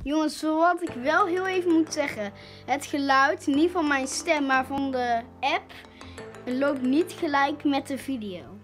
Jongens, wat ik wel heel even moet zeggen. Het geluid, niet van mijn stem, maar van de app, loopt niet gelijk met de video.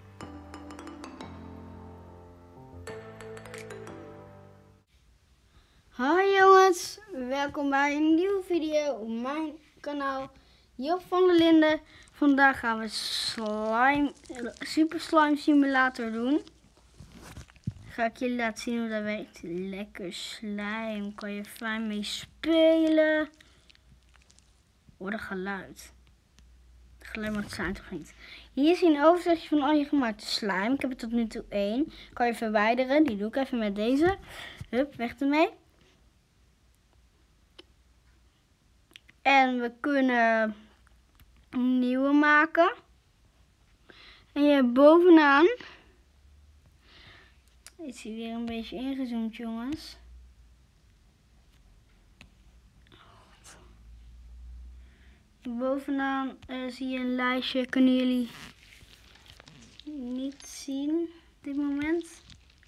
Hoi jongens, welkom bij een nieuwe video op mijn kanaal Job van der Linden. Vandaag gaan we Super Slime Simulator doen. Ga ik jullie laten zien hoe dat werkt. Lekker slijm, kan je fijn mee spelen. Hoor dat geluid. Het geluid maakt slijm toch niet. Hier zie je een overzichtje van al je gemaakte slijm. Ik heb er tot nu toe 1. Kan je verwijderen, die doe ik even met deze. Hup, weg ermee. En we kunnen een nieuwe maken. En je hebt bovenaan, is hij weer een beetje ingezoomd jongens. Bovenaan zie je een lijstje, kunnen jullie niet zien op dit moment.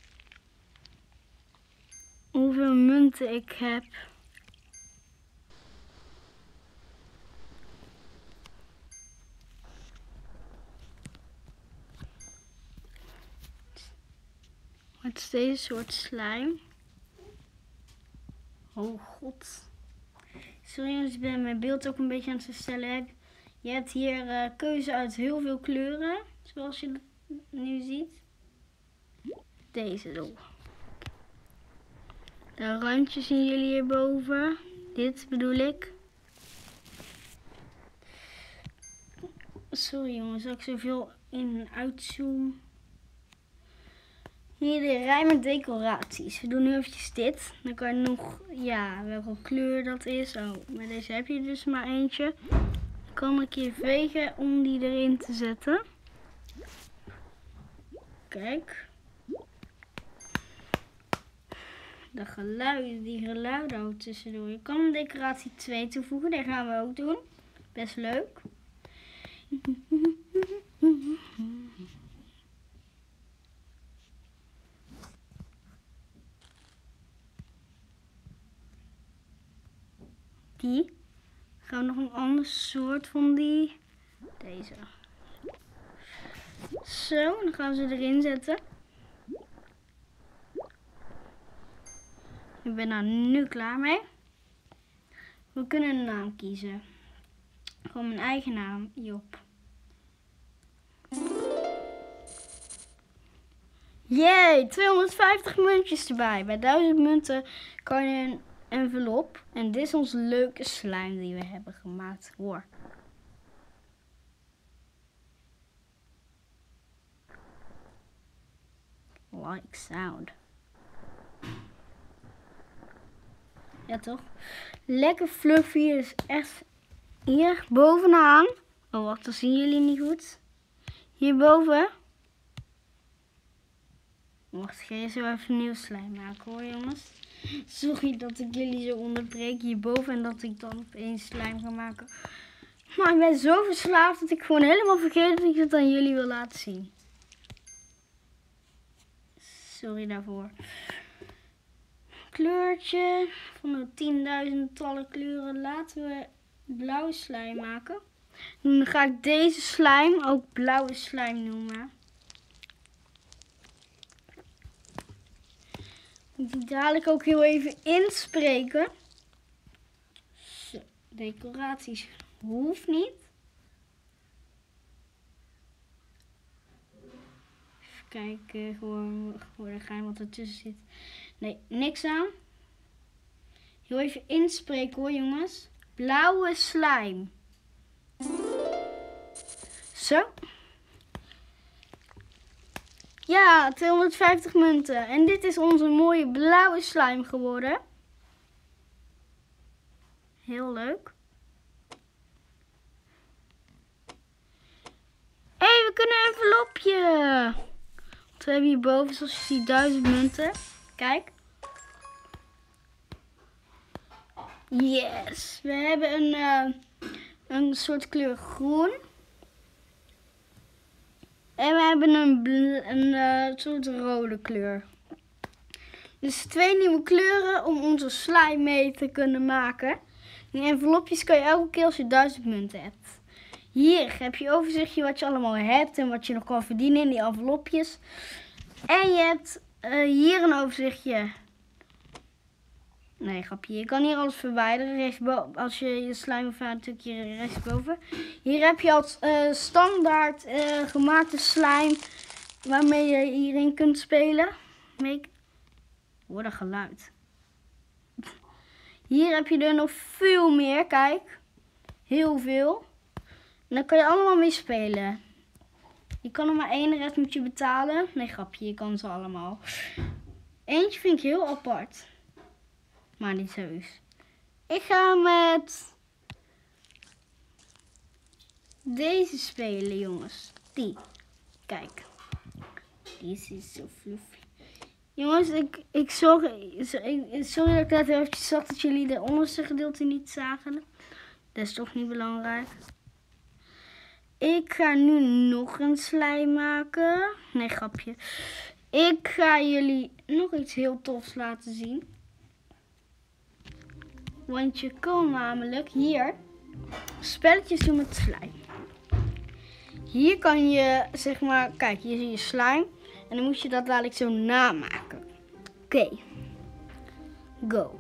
Hoeveel munten ik heb. Het is deze soort slijm. Oh god. Sorry jongens, ik ben mijn beeld ook een beetje aan het verstellen. Je hebt hier keuze uit heel veel kleuren. Zoals je nu ziet. Deze doel. De randjes zien jullie hierboven. Dit bedoel ik. Sorry jongens, dat ik zoveel in en uitzoom. Hier de rij met decoraties. We doen nu eventjes dit. Dan kan je nog, ja, welke kleur dat is. Oh, met deze heb je dus maar eentje. Dan kan ik hier vegen om die erin te zetten. Kijk. Die geluiden ook tussendoor. Je kan een decoratie 2 toevoegen. Dat gaan we ook doen. Best leuk. Die. Gaan we nog een ander soort van die. Deze. Zo, dan gaan we ze erin zetten. Ik ben er nu klaar mee. We kunnen een naam kiezen. Gewoon mijn eigen naam, Job. Jee, 250 muntjes erbij. Bij 1000 munten kan je een envelop. En dit is onze leuke slijm die we hebben gemaakt. Hoor. Like sound. Ja toch? Lekker fluffy. Dus echt hier bovenaan. Oh wacht, dat zien jullie niet goed. Hierboven. Wacht, ik ga je zo even nieuw slijm maken hoor jongens. Sorry dat ik jullie zo onderbreek hierboven en dat ik dan opeens slijm ga maken. Maar ik ben zo verslaafd dat ik gewoon helemaal vergeet dat ik het aan jullie wil laten zien. Sorry daarvoor. Kleurtje van de 10.000-tallen kleuren. Laten we blauwe slijm maken. Dan ga ik deze slijm ook blauwe slijm noemen. Die dadelijk ook heel even inspreken. Zo, decoraties hoeft niet. Even kijken, gewoon geheim wat ertussen zit. Nee, niks aan. Heel even inspreken hoor jongens. Blauwe slijm. Zo. Ja, 250 munten. En dit is onze mooie blauwe slijm geworden. Heel leuk. Hé, we kunnen een envelopje. Want we hebben hierboven, zoals je ziet, 1000 munten. Kijk. Yes. We hebben een soort kleur groen. En we hebben een soort rode kleur. Dus 2 nieuwe kleuren om onze slime mee te kunnen maken. Die envelopjes kan je elke keer als je 1000 munten hebt. Hier heb je overzichtje wat je allemaal hebt en wat je nog kan verdienen in die envelopjes. En je hebt hier een overzichtje. Nee, grapje. Je kan hier alles verwijderen. Als je je slime verwijdert, natuurlijk hier rechtsboven. Hier heb je als standaard gemaakte slime waarmee je hierin kunt spelen. Hoor dat geluid. Hier heb je er nog veel meer. Kijk. Heel veel. En dan kan je allemaal mee spelen. Je kan er maar 1, de rest moet je betalen. Nee, grapje. Je kan ze allemaal. Eentje vind ik heel apart. Maar niet serieus. Ik ga met deze spelen, jongens. Die. Kijk. Die is zo fluffy. Jongens, sorry dat ik net eventjes zag dat jullie de onderste gedeelte niet zagen. Dat is toch niet belangrijk. Ik ga nu nog een slime maken. Nee, grapje. Ik ga jullie nog iets heel tofs laten zien. Want je kan namelijk hier spelletjes doen met slime. Hier kan je, zeg maar, kijk, hier zie je slime. En dan moet je dat dadelijk zo namaken. Oké. Go.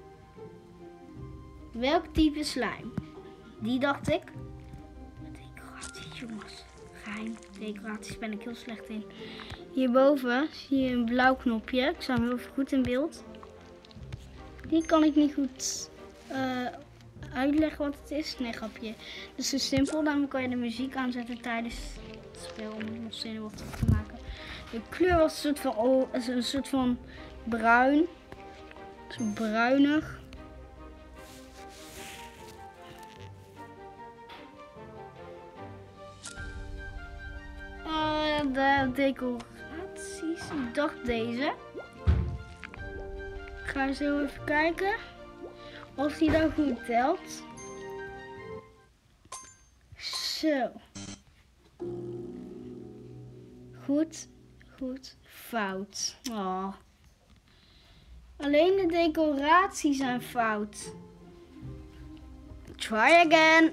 Welk type slime? Die dacht ik. Decoraties, jongens. Geheim. Decoraties ben ik heel slecht in. Hierboven zie je een blauw knopje. Ik sta hem heel goed in beeld. Die kan ik niet goed uitleggen wat het is. Nee, grapje. Dat is zo simpel. Daarom kan je de muziek aanzetten tijdens het spel om het nog zenuwachtig te maken. De kleur was een soort van bruin. Zo bruinig. De decoraties. Ik dacht deze. Ik ga zo even kijken of die dan goed telt. Zo. Goed, fout. Oh. Alleen de decoraties zijn fout. Try again.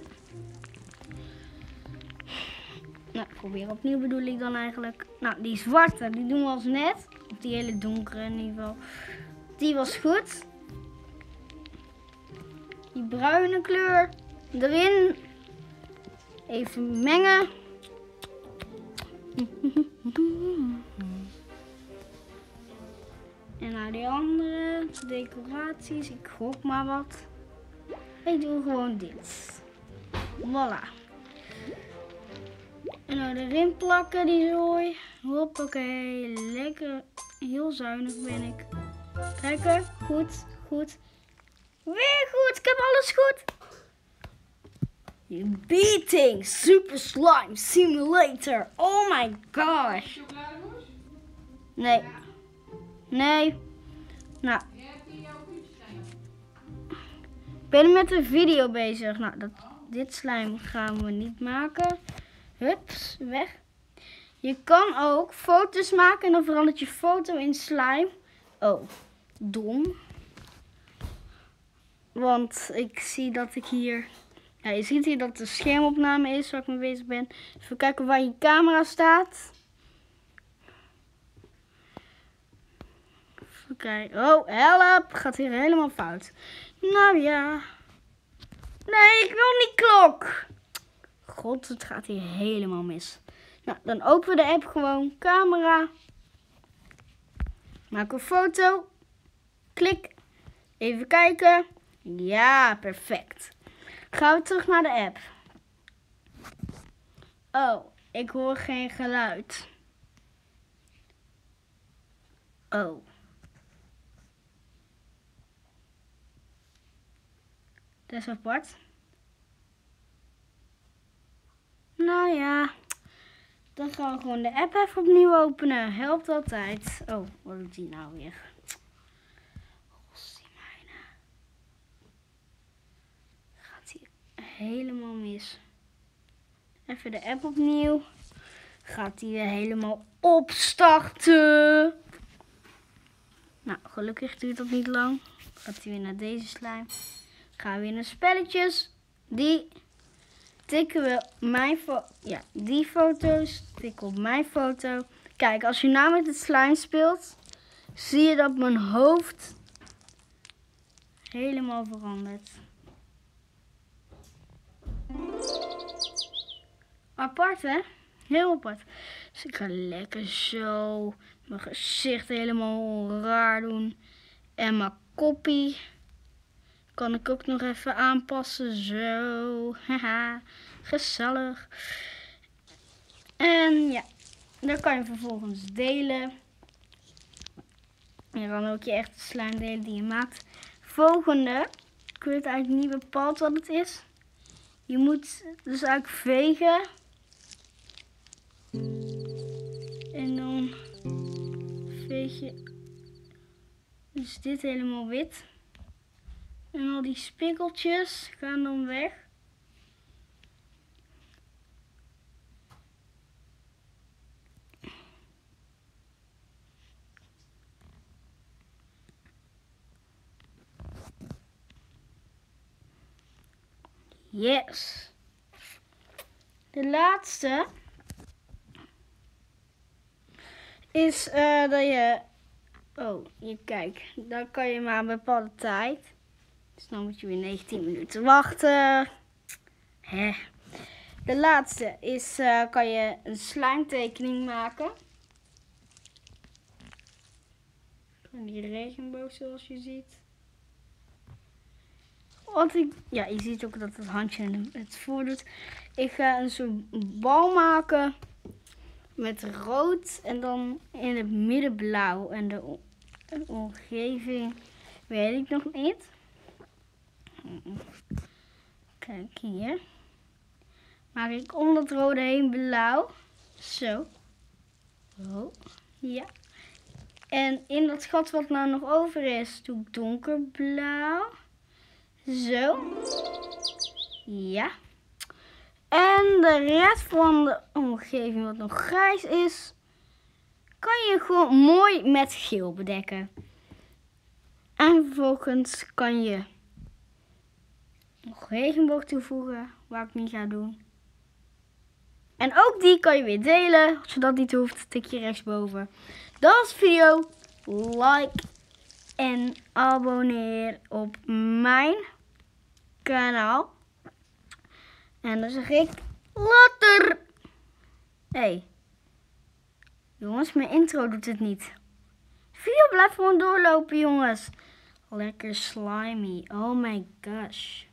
Nou, probeer opnieuw bedoel ik dan eigenlijk. Nou, die zwarte, die doen we als net. Of die hele donkere in ieder geval. Die was goed. Die bruine kleur erin. Even mengen. En nou die andere decoraties. Ik gok maar wat. Ik doe gewoon dit. Voilà. En nou erin plakken die zooi. Hoppakee. Lekker. Heel zuinig ben ik. Kijken. Goed. Weer goed. Ik heb alles goed. Beating Super Slime Simulator. Oh my gosh. Nee. Nee. Nou. Ik ben met een video bezig. Nou, dit slime gaan we niet maken. Hups, weg. Je kan ook foto's maken en dan verandert je foto in slime. Oh, dom. Want ik zie dat ik hier... Ja, je ziet hier dat het een schermopname is waar ik mee bezig ben. Even kijken waar je camera staat. Even kijken. Oh, help. Gaat hier helemaal fout. Nou ja. Nee, ik wil niet klok. God, het gaat hier helemaal mis. Nou, dan openen we de app gewoon. Camera. Maak een foto. Klik. Even kijken. Ja, perfect. Gaan we terug naar de app. Oh, ik hoor geen geluid. Oh. Dat is apart. Nou ja, dan gaan we gewoon de app even opnieuw openen. Helpt altijd. Oh, wat doet die nou weer? Gaat hier helemaal mis. Even de app opnieuw. Gaat hij weer helemaal opstarten. Nou, gelukkig duurt dat niet lang. Gaat hij weer naar deze slime. Gaan we weer naar spelletjes. Die tikken we die foto's tikken op mijn foto. Kijk, als je nou met het slime speelt, zie je dat mijn hoofd helemaal verandert. Apart, hè? Heel apart. Dus ik ga lekker zo mijn gezicht helemaal raar doen. En mijn koppie kan ik ook nog even aanpassen. Zo. Haha. Gezellig. En ja, dan kan je vervolgens delen. Je kan ook je echte slime delen die je maakt. Volgende. Ik weet eigenlijk niet bepaald wat het is. Je moet dus eigenlijk vegen. En dan veeg je dus dit helemaal wit. En al die spikkeltjes gaan dan weg. Yes. De laatste is dat je... Oh, kijk. Dan kan je maar een bepaalde tijd. Dus dan moet je weer 19 minuten wachten. Hè. De laatste is, kan je een slime tekening maken. Van die regenboog zoals je ziet. Je ziet ook dat het handje het voordoet. Ik ga een soort bal maken met rood en dan in het midden blauw. En de omgeving weet ik nog niet. Kijk hier. Maak ik om dat rode heen blauw. Zo. Oh, ja. En in dat gat wat nou nog over is, doe ik donkerblauw. Zo. Ja. En de rest van de omgeving wat nog grijs is, kan je gewoon mooi met geel bedekken. En vervolgens kan je nog regenboog toevoegen, waar ik niet ga doen. En ook die kan je weer delen. Als je dat niet hoeft, tik je rechtsboven. Dat was de video. Like en abonneer op mijn kanaal. En dan zeg ik later. Hey. Jongens, mijn intro doet het niet. De video blijft gewoon doorlopen, jongens. Lekker slimy. Oh my gosh.